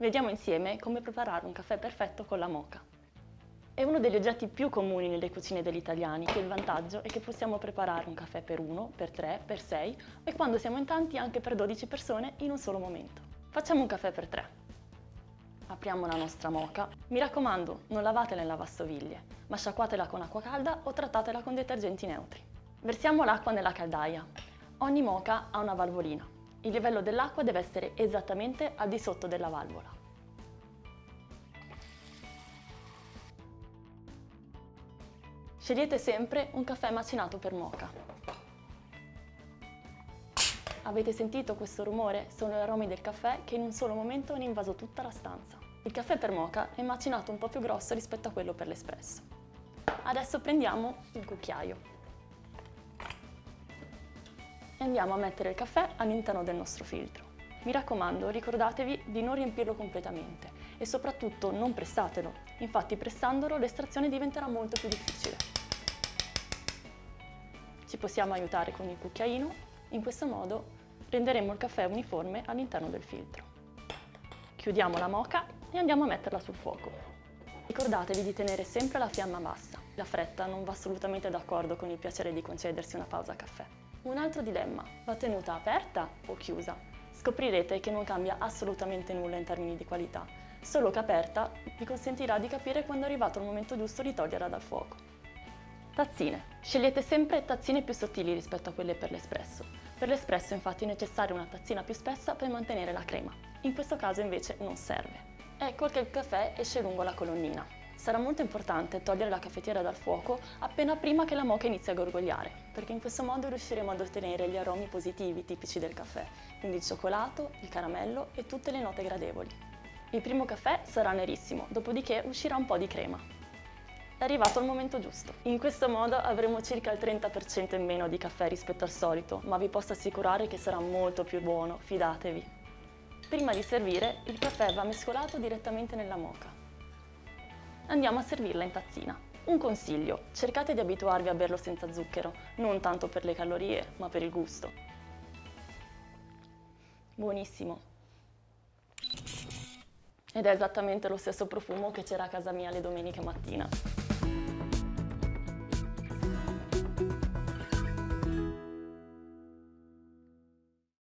Vediamo insieme come preparare un caffè perfetto con la moka. È uno degli oggetti più comuni nelle cucine degli italiani, che il vantaggio è che possiamo preparare un caffè per 1, per 3, per 6 e quando siamo in tanti anche per 12 persone in un solo momento. Facciamo un caffè per 3. Apriamo la nostra moka. Mi raccomando, non lavatela in lavastoviglie, ma sciacquatela con acqua calda o trattatela con detergenti neutri. Versiamo l'acqua nella caldaia. Ogni moka ha una valvolina. Il livello dell'acqua deve essere esattamente al di sotto della valvola. Scegliete sempre un caffè macinato per moka. Avete sentito questo rumore? Sono gli aromi del caffè che in un solo momento hanno invaso tutta la stanza. Il caffè per moka è macinato un po' più grosso rispetto a quello per l'espresso. Adesso prendiamo il cucchiaio e andiamo a mettere il caffè all'interno del nostro filtro. Mi raccomando, ricordatevi di non riempirlo completamente e soprattutto non pressatelo, infatti pressandolo l'estrazione diventerà molto più difficile. Ci possiamo aiutare con il cucchiaino, in questo modo renderemo il caffè uniforme all'interno del filtro. Chiudiamo la moka e andiamo a metterla sul fuoco. Ricordatevi di tenere sempre la fiamma bassa, la fretta non va assolutamente d'accordo con il piacere di concedersi una pausa caffè. Un altro dilemma, va tenuta aperta o chiusa? Scoprirete che non cambia assolutamente nulla in termini di qualità, solo che aperta vi consentirà di capire quando è arrivato il momento giusto di toglierla dal fuoco. Tazzine. Scegliete sempre tazzine più sottili rispetto a quelle per l'espresso. Per l'espresso infatti è necessaria una tazzina più spessa per mantenere la crema. In questo caso invece non serve. Ecco che il caffè esce lungo la colonnina. Sarà molto importante togliere la caffettiera dal fuoco appena prima che la moka inizi a gorgogliare, perché in questo modo riusciremo ad ottenere gli aromi positivi tipici del caffè, quindi il cioccolato, il caramello e tutte le note gradevoli. Il primo caffè sarà nerissimo, dopodiché uscirà un po' di crema. È arrivato il momento giusto. In questo modo avremo circa il 30% in meno di caffè rispetto al solito, ma vi posso assicurare che sarà molto più buono, fidatevi. Prima di servire, il caffè va mescolato direttamente nella moka. Andiamo a servirla in tazzina. Un consiglio, cercate di abituarvi a berlo senza zucchero, non tanto per le calorie, ma per il gusto. Buonissimo! Ed è esattamente lo stesso profumo che c'era a casa mia le domeniche mattina.